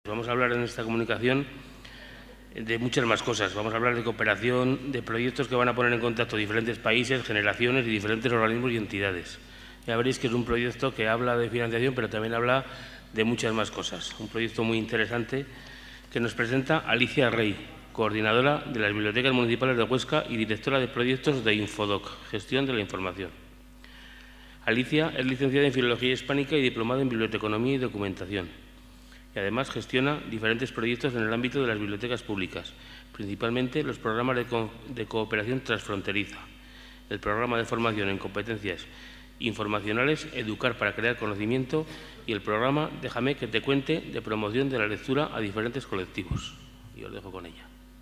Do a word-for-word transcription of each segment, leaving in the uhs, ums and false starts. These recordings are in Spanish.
Vamos a hablar en esta comunicación de muchas más cosas. Vamos a hablar de cooperación, de proyectos que van a poner en contacto diferentes países, generaciones y diferentes organismos y entidades. Ya veréis que es un proyecto que habla de financiación, pero también habla de muchas más cosas. Un proyecto muy interesante que nos presenta Alicia Rey, coordinadora de las Bibliotecas Municipales de Huesca y directora de proyectos de Infodoc, Gestión de la Información. Alicia es licenciada en Filología Hispánica y diplomada en Biblioteconomía y Documentación. Y además gestiona diferentes proyectos en el ámbito de las bibliotecas públicas, principalmente los programas de, co de cooperación transfronteriza, el programa de formación en competencias informacionales Educar para crear conocimiento y el programa Déjame que te cuente de promoción de la lectura a diferentes colectivos. Y os dejo con ella.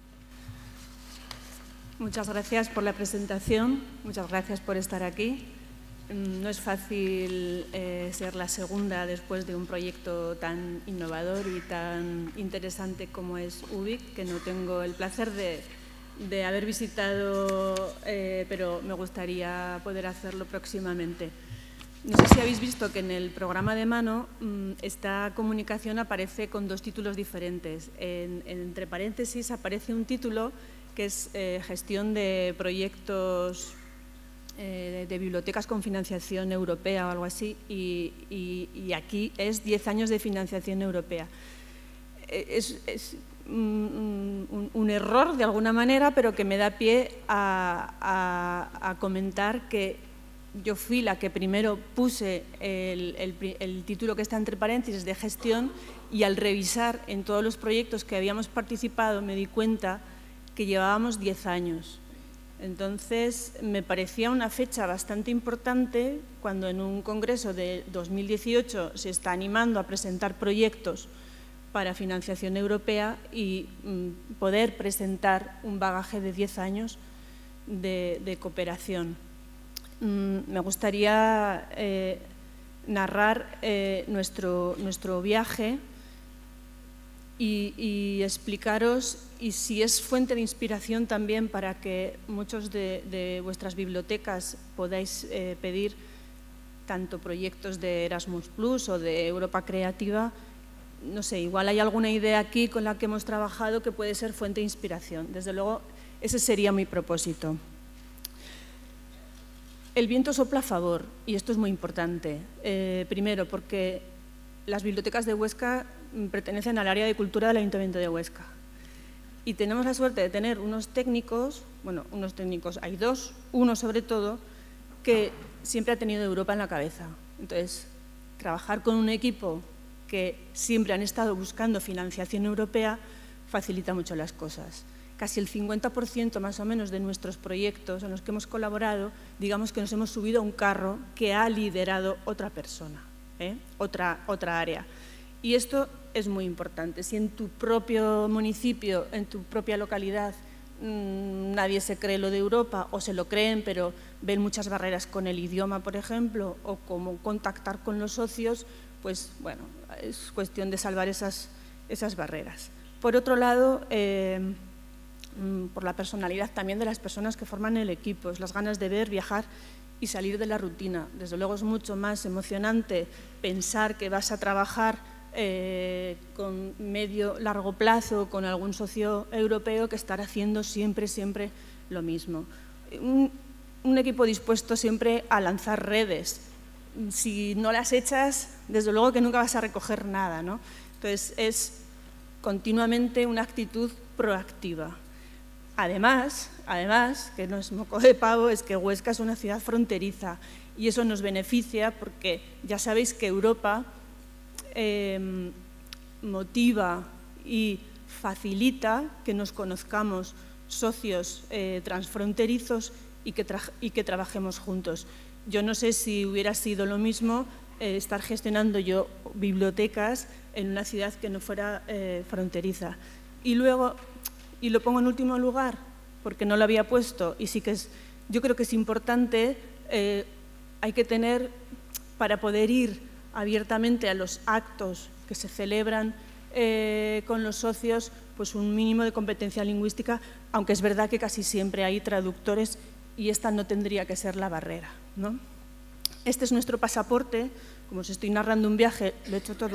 Muchas gracias por la presentación, muchas gracias por estar aquí. No es fácil eh, ser la segunda después de un proyecto tan innovador y tan interesante como es UBIC, que no tengo el placer de, de haber visitado, eh, pero me gustaría poder hacerlo próximamente. No sé si habéis visto que en el programa de mano mmm, esta comunicación aparece con dos títulos diferentes. En, en, entre paréntesis aparece un título que es eh, Gestión de proyectos Eh, de bibliotecas con financiación europea o algo así, y, y, y aquí es diez años de financiación europea. Es, es un, un, un error de alguna manera, pero que me da pie a, a, a comentar que yo fui la que primero puse el, el, el título que está entre paréntesis de gestión, y al revisar en todos los proyectos que habíamos participado me di cuenta que llevábamos diez años. Entonces, me parecía una fecha bastante importante cuando en un congreso de dos mil dieciocho se está animando a presentar proyectos para financiación europea y mm, poder presentar un bagaje de diez años de, de cooperación. Mm, me gustaría eh, narrar eh, nuestro, nuestro viaje y, y explicaros, y si es fuente de inspiración también para que muchos de, de vuestras bibliotecas podáis eh, pedir tanto proyectos de Erasmus Plus o de Europa Creativa. No sé, igual hay alguna idea aquí con la que hemos trabajado que puede ser fuente de inspiración. Desde luego, ese sería mi propósito. El viento sopla a favor, y esto es muy importante. Eh, primero, porque las bibliotecas de Huesca pertenecen al área de cultura del Ayuntamiento de Huesca. Y tenemos la suerte de tener unos técnicos, bueno, unos técnicos, hay dos, uno sobre todo, que siempre ha tenido Europa en la cabeza. Entonces, trabajar con un equipo que siempre han estado buscando financiación europea facilita mucho las cosas. Casi el cincuenta por ciento más o menos de nuestros proyectos en los que hemos colaborado, digamos que nos hemos subido a un carro que ha liderado otra persona, ¿eh? otra, otra área. Y esto es muy importante. Si en tu propio municipio, en tu propia localidad, mmm, nadie se cree lo de Europa, o se lo creen, pero ven muchas barreras con el idioma, por ejemplo, o cómo contactar con los socios, pues bueno, es cuestión de salvar esas, esas barreras. Por otro lado, eh, por la personalidad también de las personas que forman el equipo, es las ganas de ver, viajar y salir de la rutina. Desde luego es mucho más emocionante pensar que vas a trabajar Eh, con medio, largo plazo, con algún socio europeo, que estar haciendo siempre, siempre lo mismo. Un, un equipo dispuesto siempre a lanzar redes. Si no las echas, desde luego que nunca vas a recoger nada, ¿no? Entonces, es continuamente una actitud proactiva. Además, además, que no es moco de pavo, es que Huesca es una ciudad fronteriza y eso nos beneficia porque ya sabéis que Europa Eh, motiva y facilita que nos conozcamos socios eh, transfronterizos y que, y que trabajemos juntos. Yo no sé si hubiera sido lo mismo eh, estar gestionando yo bibliotecas en una ciudad que no fuera eh, fronteriza. Y luego, y lo pongo en último lugar, porque no lo había puesto, y sí que es, yo creo que es importante, eh, hay que tener, para poder ir abiertamente a los actos que se celebran eh, con los socios, pues un mínimo de competencia lingüística, aunque es verdad que casi siempre hay traductores y esta no tendría que ser la barrera, ¿no? Este es nuestro pasaporte. Como os estoy narrando un viaje, lo he hecho todo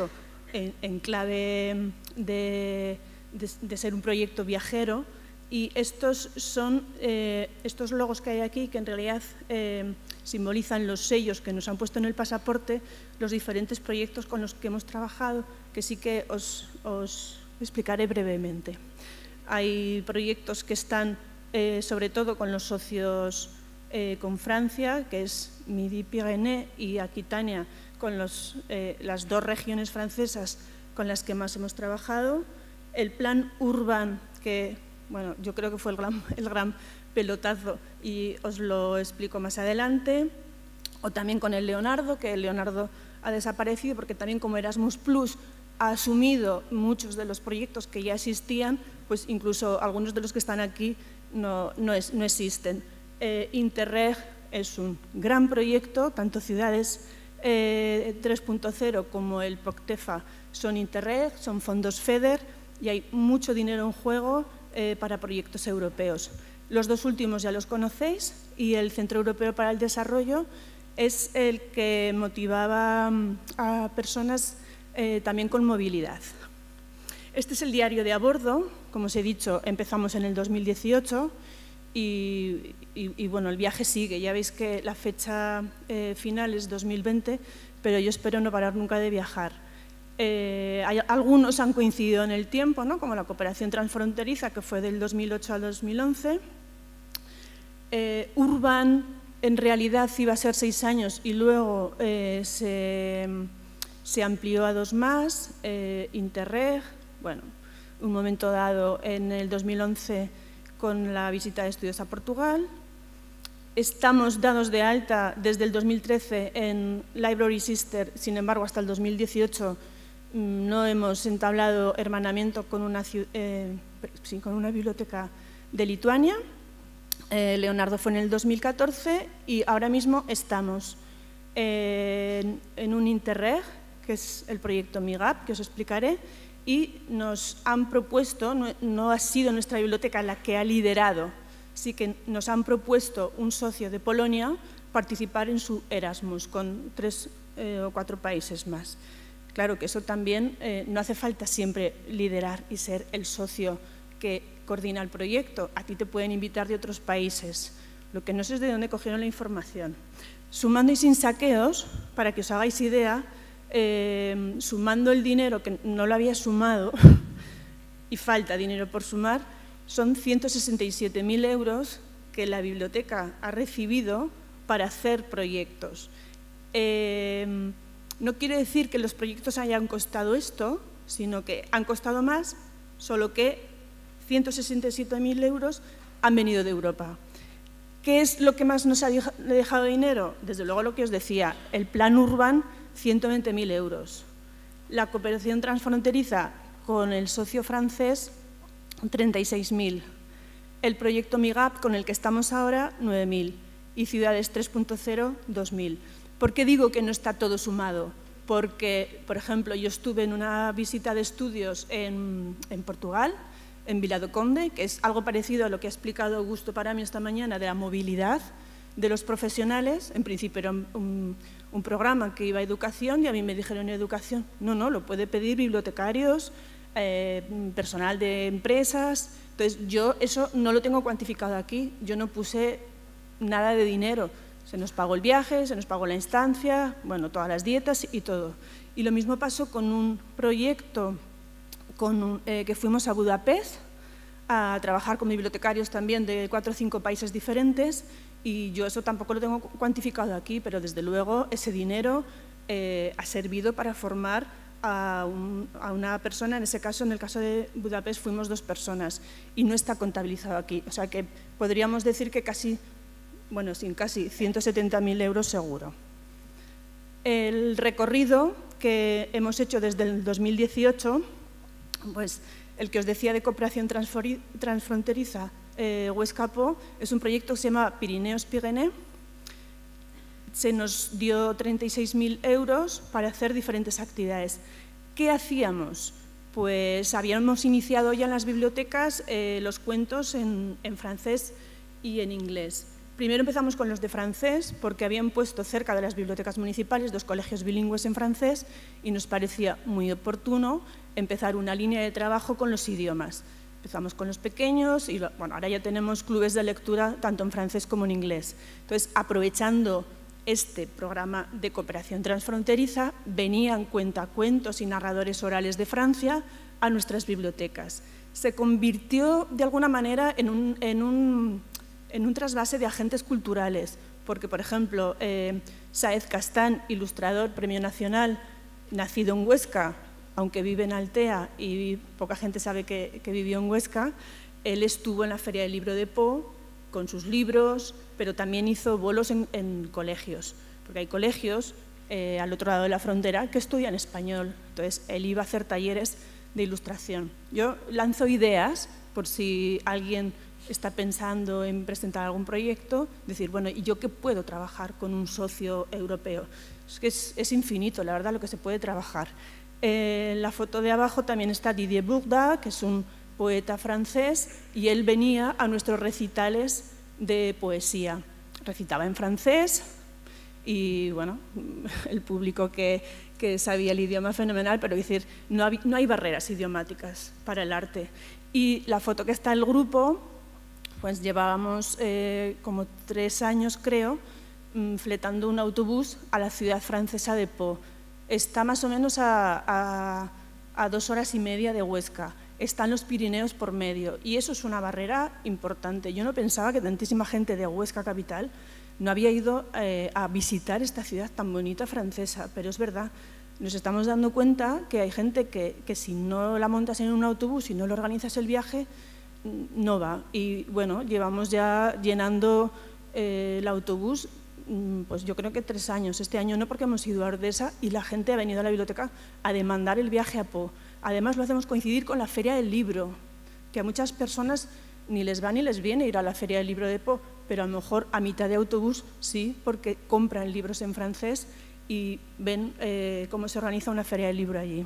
en, en clave de, de, de ser un proyecto viajero, y estos son eh, estos logos que hay aquí, que en realidad eh, simbolizan los sellos que nos han puesto en el pasaporte, los diferentes proyectos con los que hemos trabajado, que sí que os, os explicaré brevemente. Hay proyectos que están eh, sobre todo con los socios eh, con Francia, que es Midi-Pyrénées y Aquitania, con los, eh, las dos regiones francesas con las que más hemos trabajado. El plan Urban, que bueno, yo creo que fue el gran, el gran pelotazo y os lo explico más adelante. O también con el Leonardo, que el Leonardo ha desaparecido porque también como Erasmus Plus ha asumido muchos de los proyectos que ya existían, pues incluso algunos de los que están aquí no, no, es, no existen. Eh, Interreg es un gran proyecto, tanto Ciudades eh, tres punto cero como el PROCTEFA son Interreg, son fondos FEDER y hay mucho dinero en juego eh, para proyectos europeos. Los dos últimos ya los conocéis y el Centro Europeo para el Desarrollo es el que motivaba a personas eh, también con movilidad. Este es el diario de a bordo, como os he dicho, empezamos en el dos mil dieciocho y, y, y bueno, el viaje sigue. Ya veis que la fecha eh, final es dos mil veinte, pero yo espero no parar nunca de viajar. Eh, hay, algunos han coincidido en el tiempo, ¿no? Como la cooperación transfronteriza, que fue del dos mil ocho al dos mil once. Eh, Urban, en realidad, iba a ser seis años y luego eh, se, se amplió a dos más. Eh, Interreg, bueno, un momento dado en el dos mil once con la visita de estudios a Portugal. Estamos dados de alta desde el dos mil trece en Library Sister, sin embargo, hasta el dos mil dieciocho no hemos entablado hermanamiento con una, eh, sí, con una biblioteca de Lituania. Eh, Leonardo fue en el dos mil catorce y ahora mismo estamos en, en un Interreg, que es el proyecto MIGAP, que os explicaré, y nos han propuesto, no, no ha sido nuestra biblioteca la que ha liderado, sí que nos han propuesto un socio de Polonia participar en su Erasmus con tres eh, o cuatro países más. Claro que eso también eh, no hace falta siempre liderar y ser el socio que coordina el proyecto. A ti te pueden invitar de otros países. Lo que no sé es de dónde cogieron la información. Sumando y sin saqueos, para que os hagáis idea, eh, sumando el dinero que no lo había sumado y falta dinero por sumar, son ciento sesenta y siete mil euros que la biblioteca ha recibido para hacer proyectos. Eh, no quiere decir que los proyectos hayan costado esto, sino que han costado más, solo que ciento sesenta y siete mil euros han venido de Europa. ¿Qué es lo que más nos ha dejado dinero? Desde luego lo que os decía, el plan Urban, ciento veinte mil euros. La cooperación transfronteriza con el socio francés, treinta y seis mil. El proyecto MIGAP, con el que estamos ahora, nueve mil. Y Ciudades tres punto cero, dos mil. ¿Por qué digo que no está todo sumado? Porque, por ejemplo, yo estuve en una visita de estudios en, en Portugal, en Vila do Conde, que es algo parecido a lo que ha explicado Augusto para mí esta mañana de la movilidad de los profesionales. En principio era un, un, un programa que iba a educación y a mí me dijeron educación. No, no, lo puede pedir bibliotecarios, eh, personal de empresas. Entonces, yo eso no lo tengo cuantificado aquí. Yo no puse nada de dinero. Se nos pagó el viaje, se nos pagó la instancia, bueno, todas las dietas y todo. Y lo mismo pasó con un proyecto con un, eh, que fuimos a Budapest a trabajar con bibliotecarios también de cuatro o cinco países diferentes y yo eso tampoco lo tengo cuantificado aquí, pero desde luego ese dinero eh, ha servido para formar a, un, a una persona, en ese caso, en el caso de Budapest fuimos dos personas y no está contabilizado aquí. O sea que podríamos decir que casi, bueno, sin casi ciento setenta mil euros seguro. El recorrido que hemos hecho desde el dos mil dieciocho, pues el que os decía de cooperación transfronteriza eh, Huesca-Po, es un proyecto que se llama Pirineos-Pyrénées. Se nos dio treinta y seis mil euros para hacer diferentes actividades. ¿Qué hacíamos? Pues habíamos iniciado ya en las bibliotecas eh, los cuentos en, en francés y en inglés. Primero empezamos con los de francés, porque habían puesto cerca de las bibliotecas municipales dos colegios bilingües en francés y nos parecía muy oportuno empezar una línea de trabajo con los idiomas. Empezamos con los pequeños y bueno, ahora ya tenemos clubes de lectura tanto en francés como en inglés. Entonces, aprovechando este programa de cooperación transfronteriza, venían cuentacuentos y narradores orales de Francia a nuestras bibliotecas. Se convirtió de alguna manera en un, en un, en un trasvase de agentes culturales, porque, por ejemplo, eh, Sáez Castán, ilustrador, Premio Nacional, nacido en Huesca, aunque vive en Altea y poca gente sabe que, que vivió en Huesca, él estuvo en la Feria del Libro de Po con sus libros, pero también hizo bolos en, en colegios, porque hay colegios eh, al otro lado de la frontera que estudian español. Entonces, él iba a hacer talleres de ilustración. Yo lanzo ideas por si alguien está pensando en presentar algún proyecto, decir, bueno, ¿y yo qué puedo trabajar con un socio europeo? Es que es, es infinito, la verdad, lo que se puede trabajar. En la foto de abajo también está Didier Bourda, que es un poeta francés, y él venía a nuestros recitales de poesía. Recitaba en francés y, bueno, el público que, que sabía el idioma fenomenal, pero es decir, no, hay, no hay barreras idiomáticas para el arte. Y la foto que está el grupo, pues llevábamos eh, como tres años, creo, fletando un autobús a la ciudad francesa de Po. Está más o menos a, a, a dos horas y media de Huesca. Están los Pirineos por medio y eso es una barrera importante. Yo no pensaba que tantísima gente de Huesca capital no había ido eh, a visitar esta ciudad tan bonita francesa, pero es verdad, nos estamos dando cuenta que hay gente que, que si no la montas en un autobús y no le organizas el viaje, no va. Y bueno, llevamos ya llenando eh, el autobús pues yo creo que tres años. Este año no, porque hemos ido a Ordesa y la gente ha venido a la biblioteca a demandar el viaje a Po. Además lo hacemos coincidir con la Feria del Libro, que a muchas personas ni les va ni les viene ir a la Feria del Libro de Po, pero a lo mejor a mitad de autobús sí, porque compran libros en francés y ven eh, cómo se organiza una Feria del Libro allí.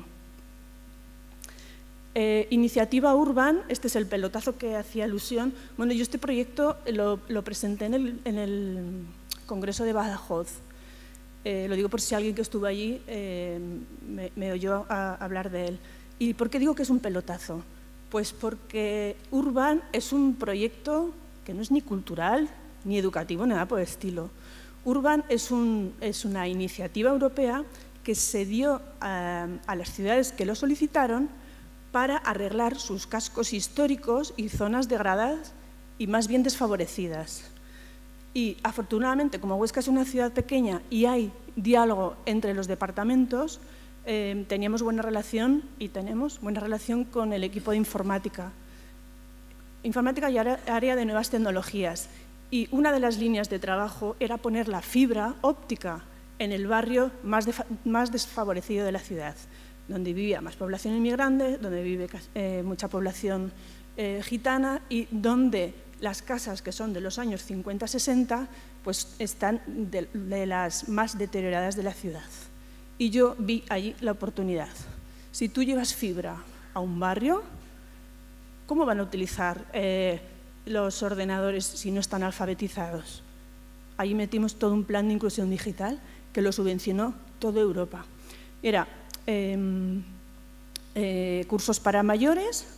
Eh, Iniciativa Urban, este es el pelotazo que hacía alusión. Bueno, yo este proyecto lo, lo presenté en el, en el Congreso de Badajoz. Eh, lo digo por si alguien que estuvo allí eh, me, me oyó a, a hablar de él. ¿Y por qué digo que es un pelotazo? Pues porque Urban es un proyecto que no es ni cultural, ni educativo, nada por el estilo. Urban es, un, es una iniciativa europea que se dio a, a las ciudades que lo solicitaron para arreglar sus cascos históricos y zonas degradadas y más bien desfavorecidas. Y afortunadamente, como Huesca es una ciudad pequeña y hay diálogo entre los departamentos, eh, teníamos buena relación y tenemos buena relación con el equipo de informática. Informática y área de nuevas tecnologías. Y una de las líneas de trabajo era poner la fibra óptica en el barrio más, más desfavorecido de la ciudad, donde vivía más población inmigrante, donde vive eh, mucha población eh, gitana y donde las casas que son de los años cincuenta sesenta pues están de, de las más deterioradas de la ciudad. Y yo vi allí la oportunidad. Si tú llevas fibra a un barrio, ¿cómo van a utilizar eh, los ordenadores si no están alfabetizados? Allí metimos todo un plan de inclusión digital que lo subvencionó toda Europa. Era eh, eh, cursos para mayores,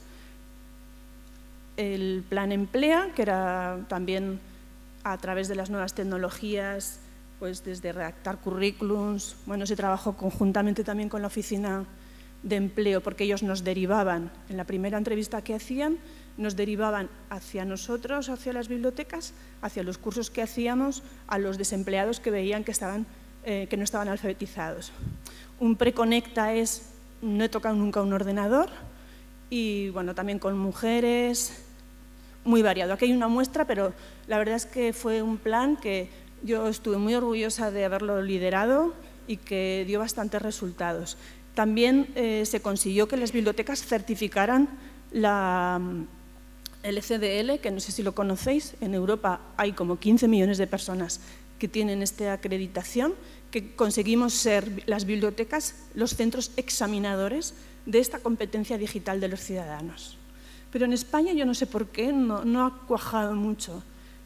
el plan Emplea, que era también a través de las nuevas tecnologías, pues desde redactar currículums. Bueno, se trabajó conjuntamente también con la Oficina de Empleo, porque ellos nos derivaban, en la primera entrevista que hacían, nos derivaban hacia nosotros, hacia las bibliotecas, hacia los cursos que hacíamos, a los desempleados que veían que, estaban, eh, que no estaban alfabetizados. Un preconecta es, no he tocado nunca un ordenador, y bueno, también con mujeres, muy variado. Aquí hay una muestra, pero la verdad es que fue un plan que yo estuve muy orgullosa de haberlo liderado y que dio bastantes resultados. También eh, se consiguió que las bibliotecas certificaran la L C D L, que no sé si lo conocéis, en Europa hay como quince millones de personas que tienen esta acreditación, que conseguimos ser las bibliotecas los centros examinadores de esta competencia digital de los ciudadanos. Pero en España yo no sé por qué, no, no ha cuajado mucho.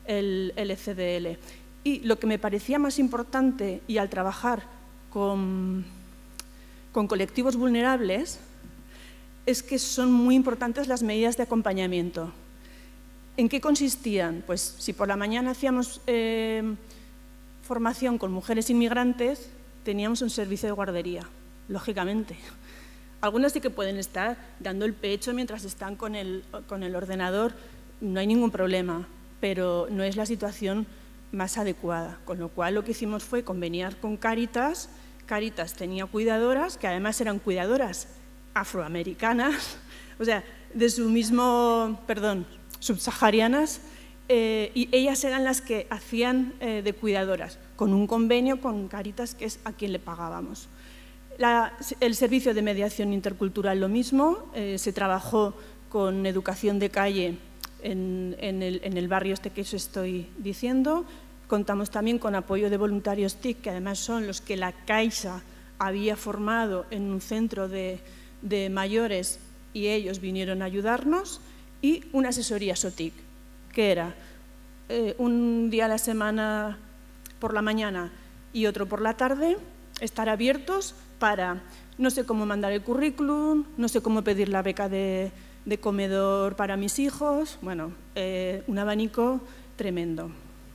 el, el E C D L. Y lo que me parecía más importante, y al trabajar con, con colectivos vulnerables, es que son muy importantes las medidas de acompañamiento. ¿En qué consistían? Pues si por la mañana hacíamos eh, formación con mujeres inmigrantes, teníamos un servicio de guardería, lógicamente. Algunas sí que pueden estar dando el pecho mientras están con el, con el ordenador, no hay ningún problema, pero no es la situación más adecuada. Con lo cual lo que hicimos fue conveniar con Cáritas. Cáritas tenía cuidadoras, que además eran cuidadoras afroamericanas, o sea, de su mismo, perdón, subsaharianas, eh, y ellas eran las que hacían eh, de cuidadoras, con un convenio con Cáritas, que es a quien le pagábamos. La, el servicio de mediación intercultural lo mismo, eh, se trabajó con educación de calle en, en, el, en el barrio este que os estoy diciendo. Contamos también con apoyo de voluntarios T I C, que además son los que la Caixa había formado en un centro de, de mayores, y ellos vinieron a ayudarnos, y una asesoría S O T I C, que era eh, un día a la semana por la mañana y otro por la tarde, estar abiertos para, no sé cómo mandar el currículum, no sé cómo pedir la beca de, de comedor para mis hijos, bueno, eh, un abanico tremendo.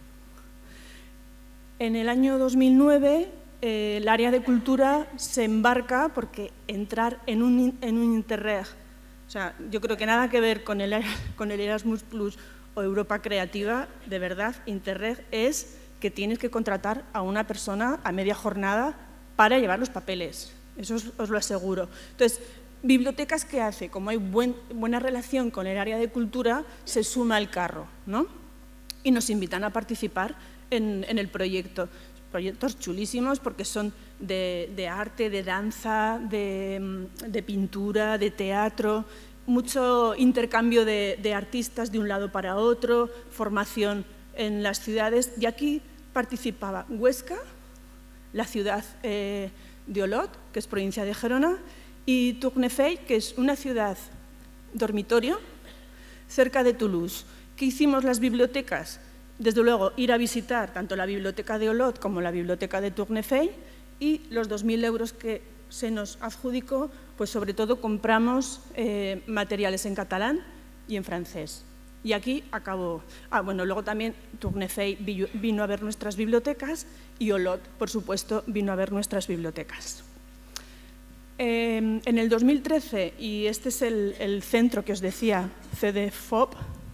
En el año dos mil nueve, eh, el área de cultura se embarca, porque entrar en un, en un Interreg, o sea, yo creo que nada que ver con el, con el Erasmus Plus o Europa Creativa, de verdad, Interreg es que tienes que contratar a una persona a media jornada para llevar los papeles, eso os, os lo aseguro. Entonces, bibliotecas, ¿qué hace? Como hay buen, buena relación con el área de cultura, se suma al carro, ¿no? Y nos invitan a participar en, en el proyecto. Proyectos chulísimos porque son de, de arte, de danza, de, de pintura, de teatro, mucho intercambio de, de artistas de un lado para otro, formación en las ciudades. Y aquí participaba Huesca, la ciudad eh, de Olot, que es provincia de Gerona, y Tournefeuille, que es una ciudad dormitorio cerca de Toulouse. ¿Qué hicimos las bibliotecas? Desde luego, ir a visitar tanto la biblioteca de Olot como la biblioteca de Tournefeuille, y los dos mil euros que se nos adjudicó, pues sobre todo compramos eh, materiales en catalán y en francés. Y aquí acabó. Ah, bueno, luego también Tournefeuille vino a ver nuestras bibliotecas y Olot, por supuesto, vino a ver nuestras bibliotecas. Eh, en el dos mil trece, y este es el, el centro que os decía, CEDEFOP,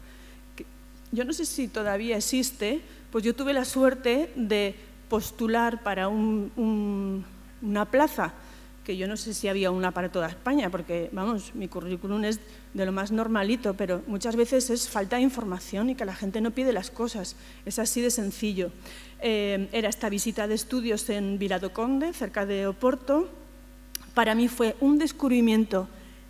yo no sé si todavía existe, pues yo tuve la suerte de postular para un, un, una plaza, que yo no sé si había una para toda España, porque, vamos, mi currículum es de lo más normalito, pero muchas veces es falta de información y que la gente no pide las cosas, es así de sencillo. Eh, era esta visita de estudios en Vila do Conde, cerca de Oporto. Para mí fue un descubrimiento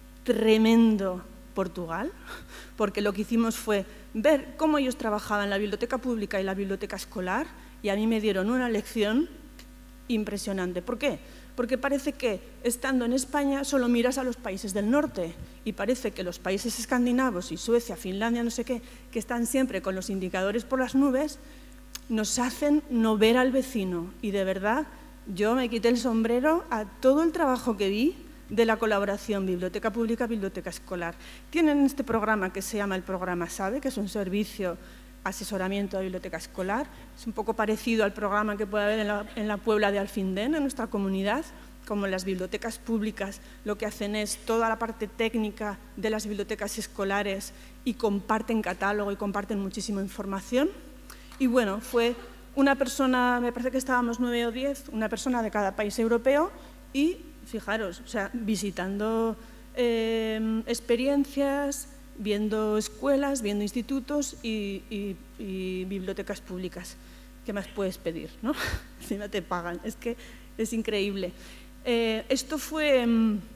tremendo Portugal, porque lo que hicimos fue ver cómo ellos trabajaban la biblioteca pública y la biblioteca escolar, y a mí me dieron una lección impresionante. ¿Por qué? Porque parece que, estando en España, solo miras a los países del norte, y parece que los países escandinavos y Suecia, Finlandia, no sé qué, que están siempre con los indicadores por las nubes, nos hacen no ver al vecino. Y de verdad, yo me quité el sombrero a todo el trabajo que vi de la colaboración biblioteca pública, biblioteca escolar. Tienen este programa que se llama el programa SABE, que es un servicio asesoramiento de biblioteca escolar. Es un poco parecido al programa que puede haber en la, en la Puebla de Alfindén, en nuestra comunidad. Como las bibliotecas públicas lo que hacen es toda la parte técnica de las bibliotecas escolares y comparten catálogo y comparten muchísima información. Y bueno, fue una persona, me parece que estábamos nueve o diez, una persona de cada país europeo, y fijaros, o sea, visitando eh, experiencias, viendo escuelas, viendo institutos y, y, y bibliotecas públicas. ¿Qué más puedes pedir, no? Si no te pagan, es que es increíble. Eh, esto fue,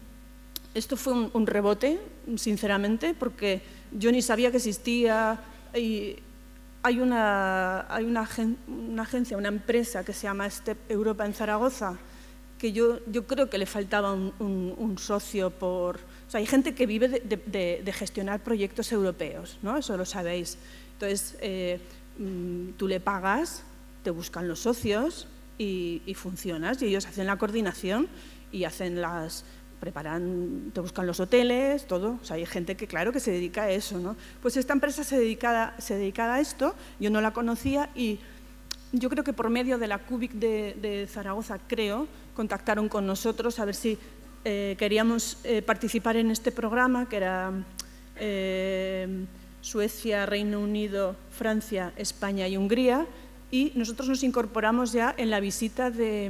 esto fue un, un rebote, sinceramente, porque yo ni sabía que existía. Y hay una, hay una, agen, una agencia, una empresa que se llama Step Europa en Zaragoza, que yo, yo creo que le faltaba un, un, un socio por... O sea, hay gente que vive de, de, de gestionar proyectos europeos, ¿no? Eso lo sabéis. Entonces, eh, tú le pagas, te buscan los socios y, y funcionas, y ellos hacen la coordinación y hacen las, preparan, te buscan los hoteles, todo. O sea, hay gente que, claro, que se dedica a eso, ¿no? Pues esta empresa se dedica, se dedica a esto, yo no la conocía y yo creo que por medio de la Cubic de, de Zaragoza, creo, contactaron con nosotros a ver si eh, queríamos eh, participar en este programa, que era eh, Suecia, Reino Unido, Francia, España y Hungría, y nosotros nos incorporamos ya en la visita de,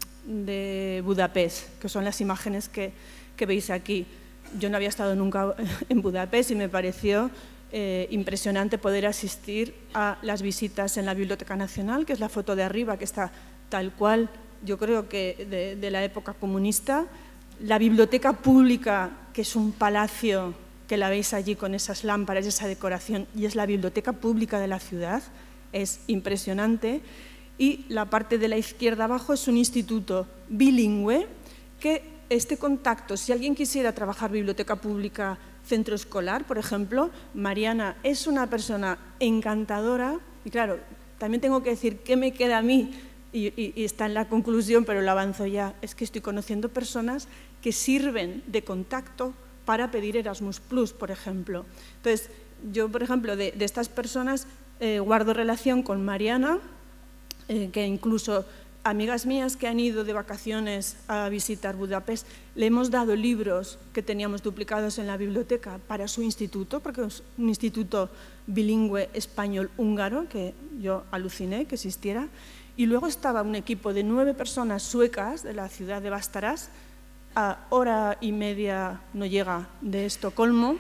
de Budapest, que son las imágenes que, que veis aquí. Yo no había estado nunca en Budapest y me pareció eh, impresionante poder asistir a las visitas en la Biblioteca Nacional, que es la foto de arriba, que está tal cual, yo creo que de, de la época comunista. La biblioteca pública, que es un palacio, que la veis allí con esas lámparas y esa decoración, y es la biblioteca pública de la ciudad, es impresionante. Y la parte de la izquierda abajo es un instituto bilingüe que este contacto, si alguien quisiera trabajar biblioteca pública centro escolar, por ejemplo, Mariana es una persona encantadora y claro, también tengo que decir qué me queda a mí y, y, y está en la conclusión, pero lo avanzo ya, es que estoy conociendo personas que sirven de contacto para pedir Erasmus Plus, por ejemplo. Entonces, yo, por ejemplo, de, de estas personas eh, guardo relación con Mariana, eh, que incluso amigas mías que han ido de vacaciones a visitar Budapest, le hemos dado libros que teníamos duplicados en la biblioteca para su instituto, porque es un instituto bilingüe español-húngaro, que yo aluciné que existiera. Y luego estaba un equipo de nueve personas suecas de la ciudad de Västerås, a hora y media no llega de Estocolmo,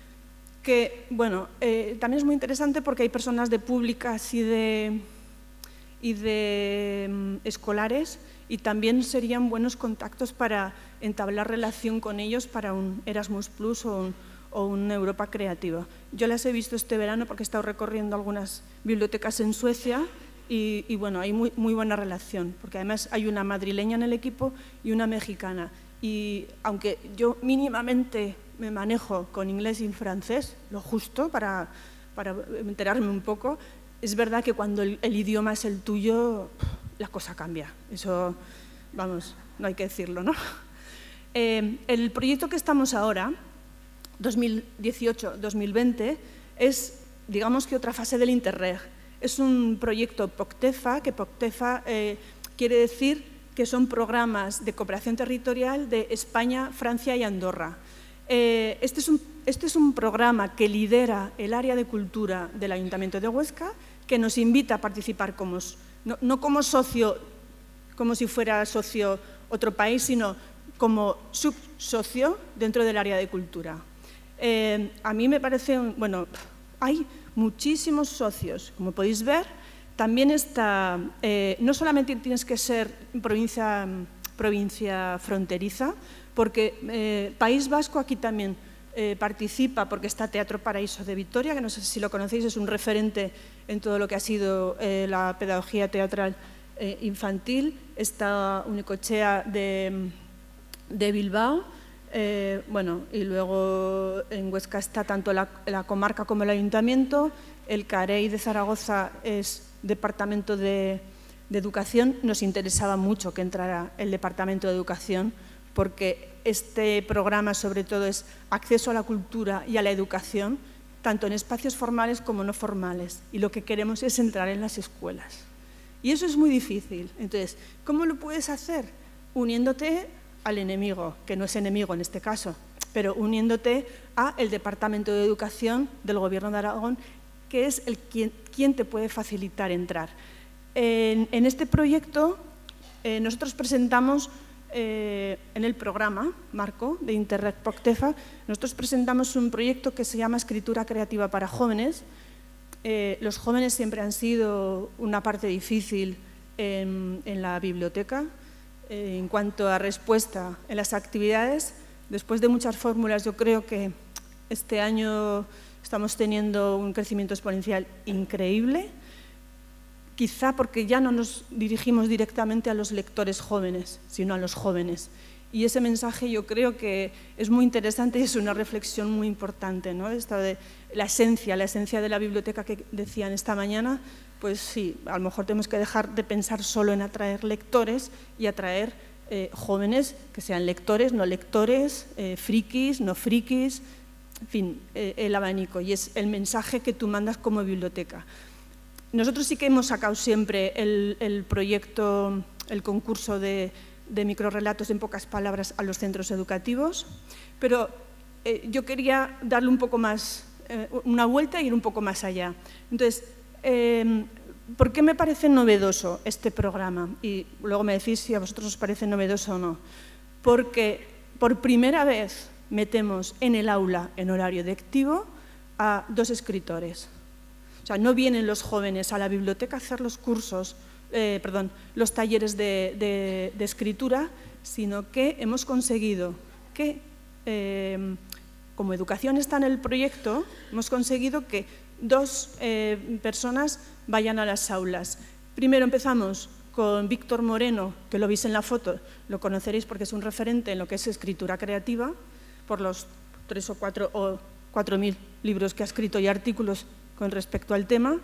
que, bueno, eh, también es muy interesante porque hay personas de públicas y de, y de um, escolares y también serían buenos contactos para entablar relación con ellos para un Erasmus Plus o un, o una Europa Creativa. Yo las he visto este verano porque he estado recorriendo algunas bibliotecas en Suecia y, y bueno, hay muy, muy buena relación, porque además hay una madrileña en el equipo y una mexicana. Y aunque yo mínimamente me manejo con inglés y francés, lo justo para, para enterarme un poco, es verdad que cuando el, el idioma es el tuyo, la cosa cambia. Eso, vamos, no hay que decirlo, ¿no? Eh, el proyecto que estamos ahora, dos mil dieciocho dos mil veinte, es, digamos que otra fase del Interreg. Es un proyecto POCTEFA, que POCTEFA eh, quiere decir que son programas de cooperación territorial de España, Francia y Andorra. Eh, este, es un, este es un programa que lidera el área de cultura del Ayuntamiento de Huesca, que nos invita a participar como, no, no como socio, como si fuera socio otro país, sino como subsocio dentro del área de cultura. Eh, a mí me parece, bueno, hay muchísimos socios, como podéis ver. También está, eh, no solamente tienes que ser provincia, provincia fronteriza, porque eh, País Vasco aquí también eh, participa, porque está Teatro Paraíso de Vitoria, que no sé si lo conocéis, es un referente en todo lo que ha sido eh, la pedagogía teatral eh, infantil. Está Unicochea de, de Bilbao, eh, bueno, y luego en Huesca está tanto la, la comarca como el ayuntamiento. El CAREI de Zaragoza es Departamento de, de Educación. Nos interesaba mucho que entrara el Departamento de Educación porque este programa sobre todo es acceso a la cultura y a la educación, tanto en espacios formales como no formales. Y lo que queremos es entrar en las escuelas. Y eso es muy difícil. Entonces, ¿cómo lo puedes hacer? Uniéndote al enemigo, que no es enemigo en este caso, pero uniéndote al Departamento de Educación del Gobierno de Aragón, que es el quien, quien te puede facilitar entrar. En, en este proyecto eh, nosotros presentamos eh, en el programa marco de Interreg POCTEFA, nosotros presentamos un proyecto que se llama Escritura Creativa para Jóvenes. Eh, los jóvenes siempre han sido una parte difícil en, en la biblioteca. Eh, en cuanto a respuesta en las actividades, después de muchas fórmulas, yo creo que este año estamos teniendo un crecimiento exponencial increíble, quizá porque ya no nos dirigimos directamente a los lectores jóvenes, sino a los jóvenes. y ese mensaje yo creo que es muy interesante y es una reflexión muy importante, ¿no? Esta de la esencia, la esencia de la biblioteca que decían esta mañana, pues sí, a lo mejor tenemos que dejar de pensar solo en atraer lectores y atraer eh, jóvenes que sean lectores, no lectores, eh, frikis, no frikis, en fin, eh, el abanico, y es el mensaje que tú mandas como biblioteca. Nosotros sí que hemos sacado siempre el, el proyecto, el concurso de, de microrrelatos en pocas palabras a los centros educativos, pero eh, yo quería darle un poco más, eh, una vuelta e ir un poco más allá. Entonces, eh, ¿por qué me parece novedoso este programa? Y luego me decís si a vosotros os parece novedoso o no. Porque por primera vez metemos en el aula, en horario lectivo, a dos escritores. O sea, no vienen los jóvenes a la biblioteca a hacer los cursos, eh, perdón, los talleres de, de, de escritura, sino que hemos conseguido que, eh, como educación está en el proyecto, hemos conseguido que dos eh, personas vayan a las aulas. Primero empezamos con Víctor Moreno, que lo veis en la foto, lo conoceréis porque es un referente en lo que es escritura creativa, por los tres o cuatro o cuatro mil libros que ha escrito y artículos con respecto al tema,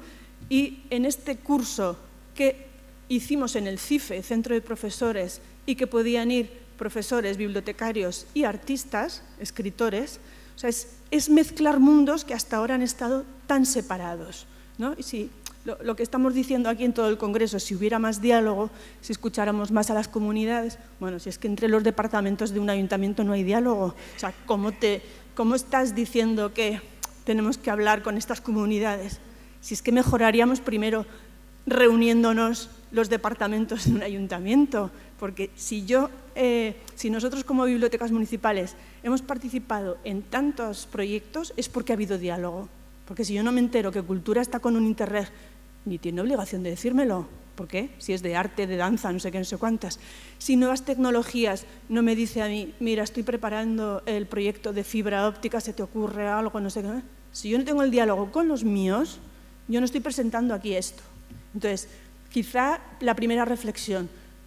y en este curso que hicimos en el CIFE, Centro de Profesores, y que podían ir profesores, bibliotecarios y artistas, escritores, o sea, es, es mezclar mundos que hasta ahora han estado tan separados, ¿no? Y si, lo, lo que estamos diciendo aquí en todo el Congreso, si hubiera más diálogo, si escucháramos más a las comunidades, bueno, si es que entre los departamentos de un ayuntamiento no hay diálogo, o sea, ¿cómo, te, cómo estás diciendo que tenemos que hablar con estas comunidades? Si es que mejoraríamos primero reuniéndonos los departamentos de un ayuntamiento, porque si, yo, eh, si nosotros como bibliotecas municipales hemos participado en tantos proyectos es porque ha habido diálogo, porque si yo no me entero que Cultura está con un Interreg, ni tiene obligación de decírmelo. ¿Por qué? Si es de arte, de danza, no sé qué, no sé cuántas. Si nuevas tecnologías no me dice a mí, mira, estoy preparando el proyecto de fibra óptica, ¿se te ocurre algo? No sé qué. Si yo no tengo el diálogo con los míos, yo no estoy presentando aquí esto. Entonces, quizá la primera reflexión,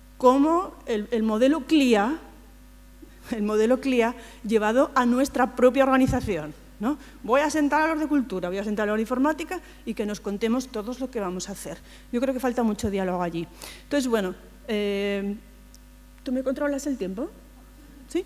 cómo el, el modelo C L I A, el modelo C L I A llevado a nuestra propia organización, ¿no? Voy a sentar a los de cultura, voy a sentar a los de informática y que nos contemos todos lo que vamos a hacer. Yo creo que falta mucho diálogo allí. Entonces, bueno, eh, ¿tú me controlas el tiempo? ¿Sí?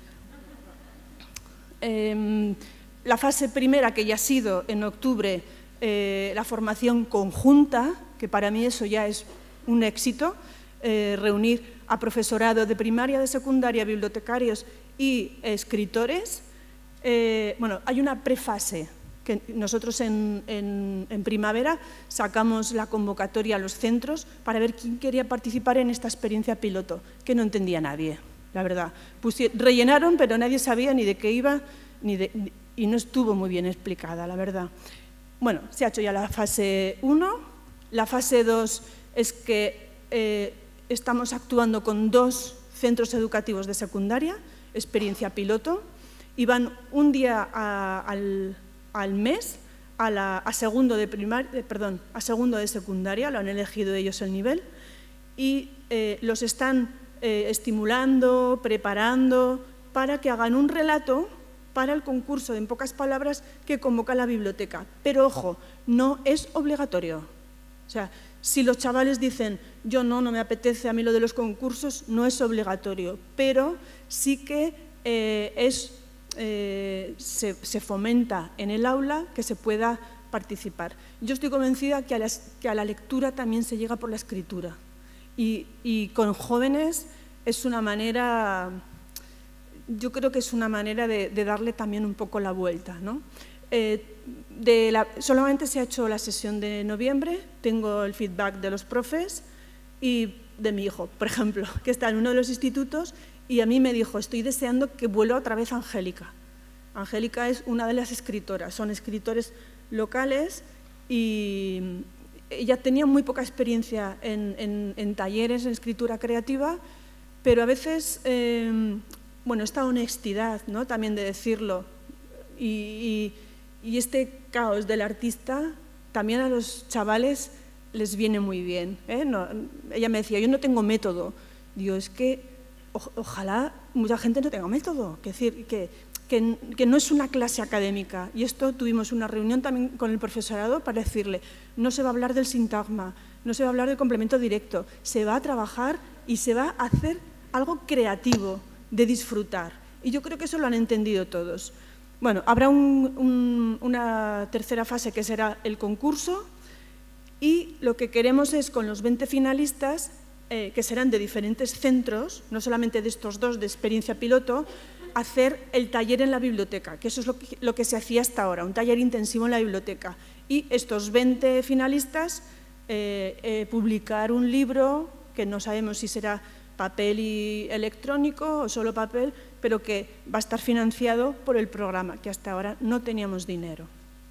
Eh, la fase primera, que ya ha sido en octubre, eh, la formación conjunta, que para mí eso ya es un éxito, eh, reunir a profesorado de primaria, de secundaria, bibliotecarios y escritores. Eh, bueno, hay una prefase que nosotros en, en, en primavera sacamos la convocatoria a los centros para ver quién quería participar en esta experiencia piloto, que no entendía nadie, la verdad. Pusie, rellenaron, pero nadie sabía ni de qué iba ni de, y no estuvo muy bien explicada, la verdad. Bueno, se ha hecho ya la fase uno, la fase dos es que eh, estamos actuando con dos centros educativos de secundaria, experiencia piloto, y van un día a, al, al mes a, la, a, segundo de primar, eh, perdón, a segundo de secundaria, lo han elegido ellos el nivel, y eh, los están eh, estimulando, preparando para que hagan un relato para el concurso de En pocas palabras que convoca la biblioteca. Pero ojo, no es obligatorio. O sea, si los chavales dicen, yo no, no me apetece a mí lo de los concursos, no es obligatorio, pero sí que eh, es... Eh, se, se fomenta en el aula que se pueda participar. Yo estoy convencida que a, las, que a la lectura también se llega por la escritura y, y con jóvenes es una manera, yo creo que es una manera de, de darle también un poco la vuelta, ¿no? Eh, de la, solamente se ha hecho la sesión de noviembre, tengo el feedback de los profes y de mi hijo, por ejemplo, que está en uno de los institutos. Y a mí me dijo, estoy deseando que vuelva otra vez Angélica. Angélica es una de las escritoras, son escritores locales y ella tenía muy poca experiencia en, en, en talleres, en escritura creativa, pero a veces, eh, bueno, esta honestidad, ¿no?, también de decirlo, y, y, y este caos del artista también a los chavales les viene muy bien, ¿eh? No, ella me decía, yo no tengo método. Digo, es que o, ojalá mucha gente no tenga método, que decir, que, que, que no es una clase académica. Y esto tuvimos una reunión también con el profesorado para decirle, no se va a hablar del sintagma, no se va a hablar del complemento directo, se va a trabajar y se va a hacer algo creativo, de disfrutar. Y yo creo que eso lo han entendido todos. Bueno, habrá un, un, una tercera fase que será el concurso y lo que queremos es con los veinte finalistas, eh, que serán de diferentes centros, no solamente de estos dos de experiencia piloto, hacer el taller en la biblioteca, que eso es lo que, lo que se hacía hasta ahora, un taller intensivo en la biblioteca. Y estos veinte finalistas eh, eh, publicar un libro, que no sabemos si será papel y electrónico o solo papel, pero que va a estar financiado por el programa, que hasta ahora no teníamos dinero.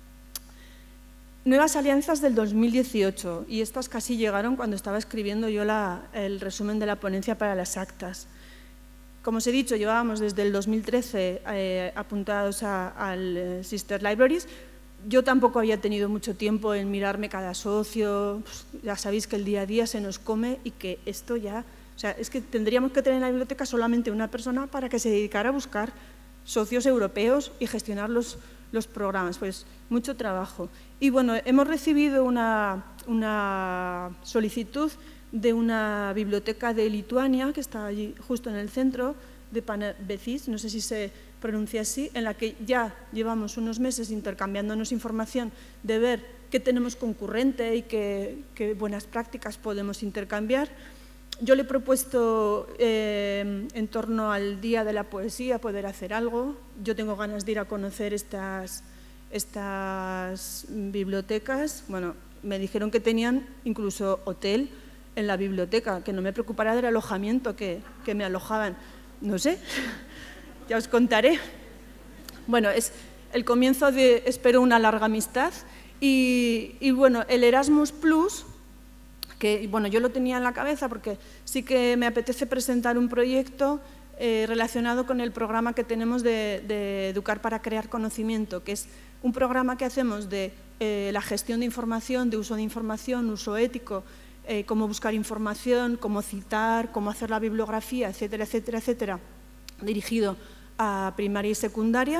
Nuevas alianzas del dos mil dieciocho, y estas casi llegaron cuando estaba escribiendo yo la, el resumen de la ponencia para las actas. Como os he dicho, llevábamos desde el dos mil trece eh, apuntados al Sister Libraries. Yo tampoco había tenido mucho tiempo en mirarme cada socio, pues, ya sabéis que el día a día se nos come y que esto ya... O sea, es que tendríamos que tener en la biblioteca solamente una persona para que se dedicara a buscar socios europeos y gestionar los, los programas. Pues mucho trabajo. Y bueno, hemos recibido una, una solicitud de una biblioteca de Lituania, que está allí justo en el centro, de Panevėžys, no sé si se pronuncia así, en la que ya llevamos unos meses intercambiándonos información de ver qué tenemos concurrente y qué, qué buenas prácticas podemos intercambiar. Yo le he propuesto, eh, en torno al Día de la Poesía, poder hacer algo. Yo tengo ganas de ir a conocer estas, estas bibliotecas. Bueno, me dijeron que tenían incluso hotel en la biblioteca, que no me preocupará del alojamiento que, que me alojaban. No sé, ya os contaré. Bueno, es el comienzo de, espero, una larga amistad. Y, y bueno, el Erasmus Plus, que bueno, yo lo tenía en la cabeza porque sí que me apetece presentar un proyecto eh, relacionado con el programa que tenemos de, de Educar para Crear Conocimiento, que es un programa que hacemos de eh, la gestión de información, de uso de información, uso ético, eh, cómo buscar información, cómo citar, cómo hacer la bibliografía, etcétera, etcétera, etcétera, dirigido a primaria y secundaria.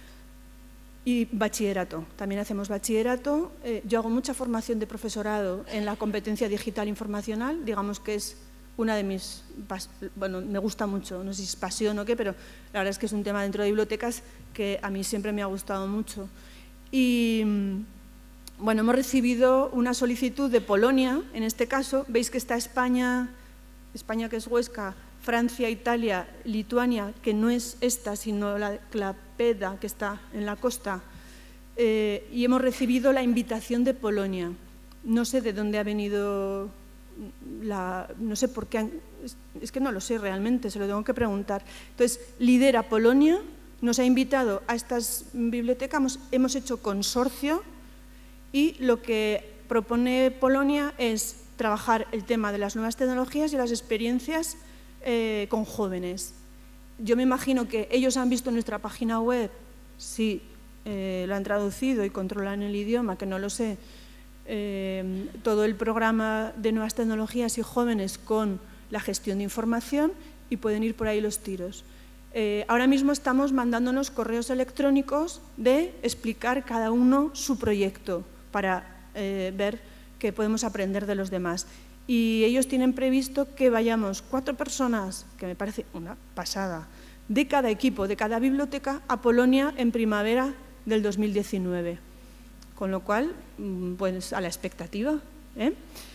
Y bachillerato, también hacemos bachillerato. Eh, yo hago mucha formación de profesorado en la competencia digital informacional, digamos que es una de mis, bueno, me gusta mucho, no sé si es pasión o qué, pero la verdad es que es un tema dentro de bibliotecas que a mí siempre me ha gustado mucho. Y bueno, hemos recibido una solicitud de Polonia, en este caso, veis que está España, España que es Huesca, Francia, Italia, Lituania, que no es esta, sino la Klaipėda, que está en la costa, eh, y hemos recibido la invitación de Polonia. No sé de dónde ha venido, la, no sé por qué, han, es, es que no lo sé realmente, se lo tengo que preguntar. Entonces, lidera Polonia, nos ha invitado a estas bibliotecas, hemos, hemos hecho consorcio y lo que propone Polonia es trabajar el tema de las nuevas tecnologías y las experiencias Eh, con jóvenes. Yo me imagino que ellos han visto nuestra página web, sí, eh, lo han traducido y controlan el idioma, que no lo sé, eh, todo el programa de nuevas tecnologías y jóvenes con la gestión de información y pueden ir por ahí los tiros. Eh, ahora mismo estamos mandándonos correos electrónicos de explicar cada uno su proyecto para eh, ver qué podemos aprender de los demás. Y ellos tienen previsto que vayamos cuatro personas, que me parece una pasada, de cada equipo, de cada biblioteca, a Polonia en primavera del dos mil diecinueve. Con lo cual, pues a la expectativa, ¿eh?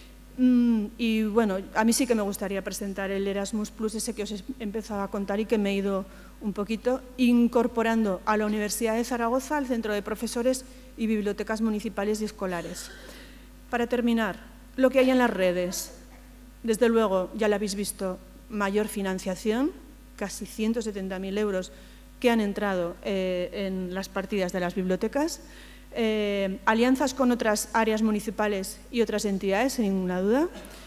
Y bueno, a mí sí que me gustaría presentar el Erasmus Plus, ese que os he empezado a contar y que me he ido un poquito incorporando a la Universidad de Zaragoza, al Centro de Profesores y Bibliotecas Municipales y Escolares. Para terminar, lo que hay en las redes, desde luego, ya lo habéis visto, mayor financiación, casi ciento setenta mil euros que han entrado eh, en las partidas de las bibliotecas, eh, alianzas con otras áreas municipales y otras entidades, sin ninguna duda,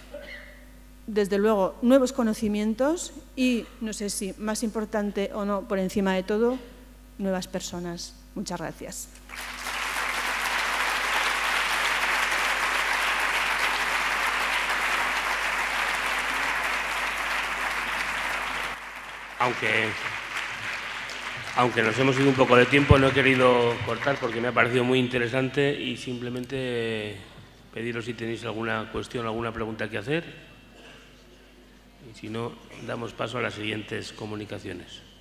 desde luego, nuevos conocimientos y, no sé si más importante o no, por encima de todo, nuevas personas. Muchas gracias. aunque, aunque nos hemos ido un poco de tiempo, no he querido cortar porque me ha parecido muy interesante y simplemente pediros si tenéis alguna cuestión, alguna pregunta que hacer. Y si no, damos paso a las siguientes comunicaciones.